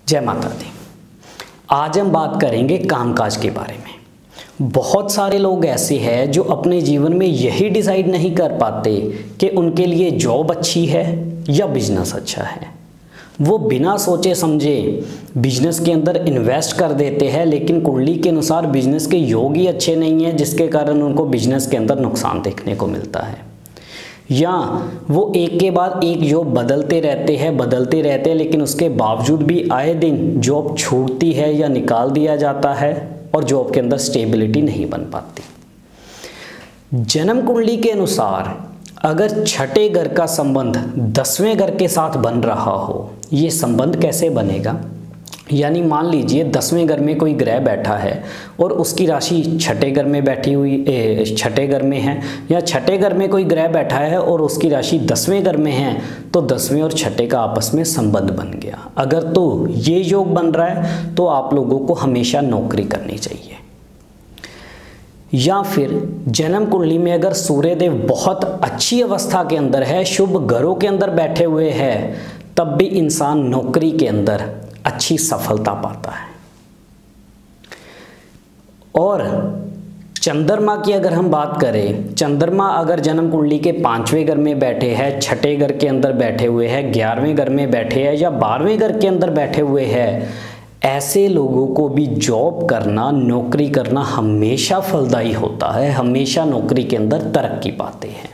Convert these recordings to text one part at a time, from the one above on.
जय माता दी। आज हम बात करेंगे कामकाज के बारे में। बहुत सारे लोग ऐसे हैं जो अपने जीवन में यही डिसाइड नहीं कर पाते कि उनके लिए जॉब अच्छी है या बिजनेस अच्छा है। वो बिना सोचे समझे बिजनेस के अंदर इन्वेस्ट कर देते हैं, लेकिन कुंडली के अनुसार बिजनेस के योग ही अच्छे नहीं हैं, जिसके कारण उनको बिजनेस के अंदर नुकसान देखने को मिलता है। या वो एक के बाद एक जॉब बदलते रहते हैं, लेकिन उसके बावजूद भी आए दिन जॉब छूटती है या निकाल दिया जाता है और जॉब के अंदर स्टेबिलिटी नहीं बन पाती। जन्म कुंडली के अनुसार अगर छठे घर का संबंध 10वें घर के साथ बन रहा हो, ये संबंध कैसे बनेगा? यानी मान लीजिए 10वें घर में कोई ग्रह बैठा है और उसकी राशि छठे घर में छठे घर में है, या छठे घर में कोई ग्रह बैठा है और उसकी राशि 10वें घर में है, तो 10वें और छठे का आपस में संबंध बन गया। अगर तो ये योग बन रहा है तो आप लोगों को हमेशा नौकरी करनी चाहिए। या फिर जन्म कुंडली में अगर सूर्यदेव बहुत अच्छी अवस्था के अंदर है, शुभ घरों के अंदर बैठे हुए हैं, तब भी इंसान नौकरी के अंदर अच्छी सफलता पाता है। और चंद्रमा की अगर हम बात करें, चंद्रमा अगर जन्म कुंडली के 5वें घर में बैठे हैं, छठे घर के अंदर बैठे हुए हैं, 11वें घर में बैठे हैं या 12वें घर के अंदर बैठे हुए हैं, ऐसे लोगों को भी जॉब करना, नौकरी करना हमेशा फलदायी होता है, हमेशा नौकरी के अंदर तरक्की पाते हैं।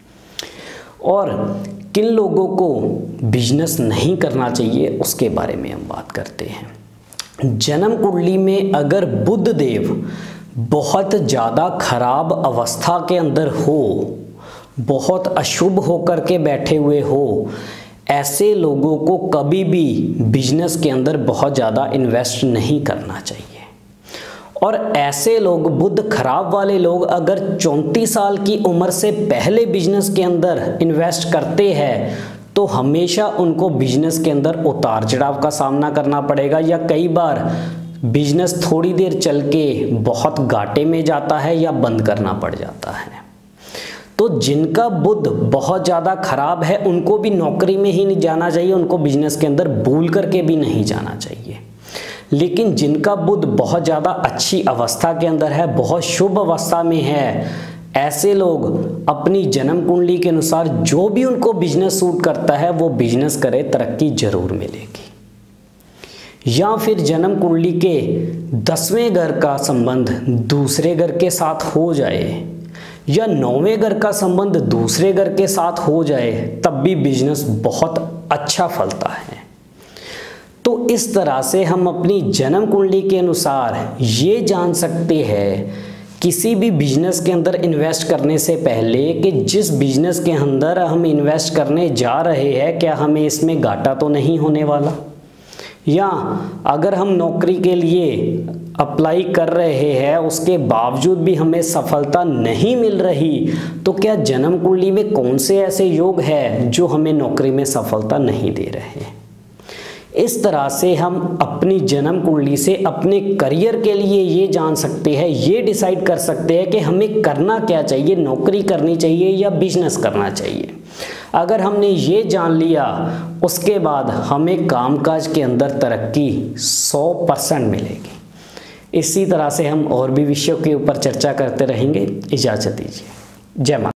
और किन लोगों को बिजनेस नहीं करना चाहिए उसके बारे में हम बात करते हैं। जन्म कुंडली में अगर बुध देव बहुत ज़्यादा खराब अवस्था के अंदर हो, बहुत अशुभ होकर के बैठे हुए हो, ऐसे लोगों को कभी भी बिजनेस के अंदर बहुत ज़्यादा इन्वेस्ट नहीं करना चाहिए। और ऐसे लोग, बुध खराब वाले लोग, अगर 34 साल की उम्र से पहले बिजनेस के अंदर इन्वेस्ट करते हैं तो हमेशा उनको बिजनेस के अंदर उतार चढ़ाव का सामना करना पड़ेगा, या कई बार बिजनेस थोड़ी देर चल के बहुत घाटे में जाता है या बंद करना पड़ जाता है। तो जिनका बुध बहुत ज़्यादा खराब है उनको भी नौकरी में ही नहीं जाना चाहिए, उनको बिजनेस के अंदर भूल करके भी नहीं जाना चाहिए। लेकिन जिनका बुध बहुत ज़्यादा अच्छी अवस्था के अंदर है, बहुत शुभ अवस्था में है, ऐसे लोग अपनी जन्म कुंडली के अनुसार जो भी उनको बिजनेस सूट करता है वो बिजनेस करे, तरक्की जरूर मिलेगी। या फिर जन्म कुंडली के 10वें घर का संबंध दूसरे घर के साथ हो जाए या 9वें घर का संबंध दूसरे घर के साथ हो जाए, तब भी बिजनेस बहुत अच्छा फलता है। तो इस तरह से हम अपनी जन्म कुंडली के अनुसार ये जान सकते हैं किसी भी बिजनेस के अंदर इन्वेस्ट करने से पहले कि जिस बिजनेस के अंदर हम इन्वेस्ट करने जा रहे हैं, क्या हमें इसमें घाटा तो नहीं होने वाला, या अगर हम नौकरी के लिए अप्लाई कर रहे हैं उसके बावजूद भी हमें सफलता नहीं मिल रही, तो क्या जन्म कुंडली में कौन से ऐसे योग है जो हमें नौकरी में सफलता नहीं दे रहे हैं। इस तरह से हम अपनी जन्म कुंडली से अपने करियर के लिए ये जान सकते हैं, ये डिसाइड कर सकते हैं कि हमें करना क्या चाहिए, नौकरी करनी चाहिए या बिजनेस करना चाहिए। अगर हमने ये जान लिया, उसके बाद हमें कामकाज के अंदर तरक्की 100% मिलेगी। इसी तरह से हम और भी विषयों के ऊपर चर्चा करते रहेंगे। इजाज़त दीजिए। जय माता।